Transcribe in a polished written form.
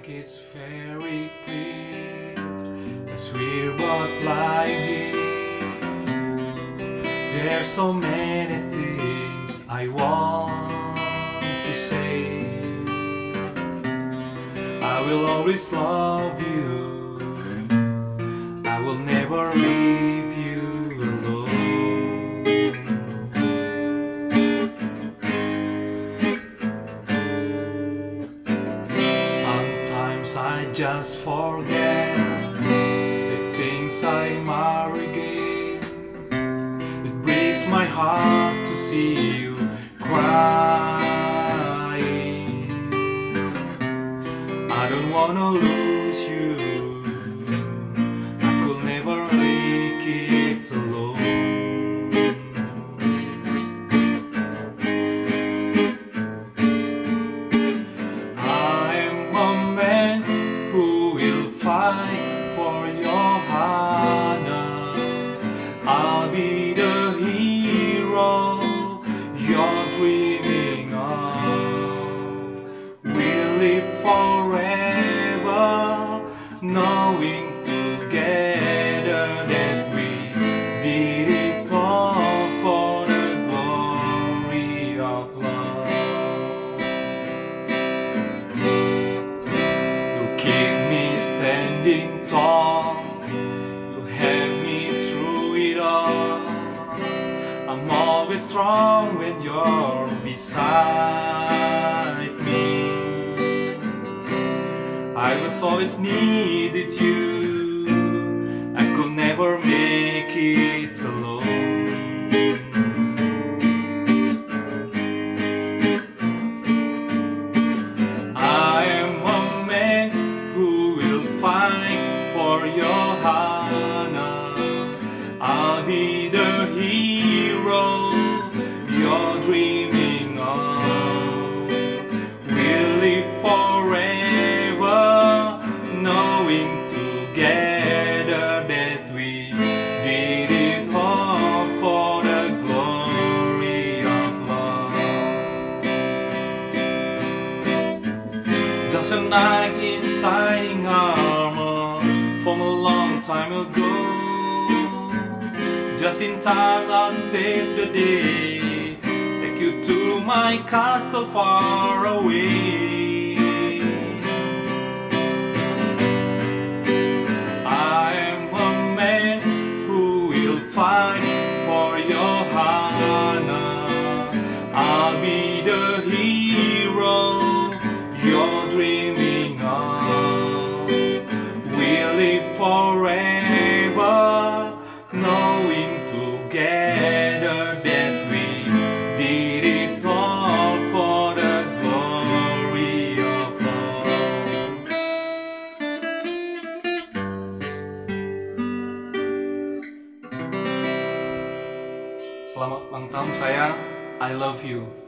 like it's very clear as we're both lying here. There's so many things I want to say. I will always love you. I will never leave you alone. I just forget the things I marry again. It breaks my heart to see you crying. I don't wanna lose you. I could never make it alone. Fight for your Hannah. I'll be the hero you're dreaming of. We'll live forever, knowing together that we did it all for the glory of love. You keep me standing tall, you have me through it all. I'm always strong when you're beside me. I was always needed you. I could never make it alone. I am a man who will fight for your Hannah. I'll be the hero you're dreaming of. We'll live forever, knowing together that we did it all for the glory of love. Just a knight in shining armor from a long time ago. Just in time I'll save the day, take you to my castle far away. I am a man who will fight for your Hannah. I'll be the hero you're dreaming of. We'll live forever, knowing together that we did it all for the glory of love. Selamat ulang tahun sayang, I love you.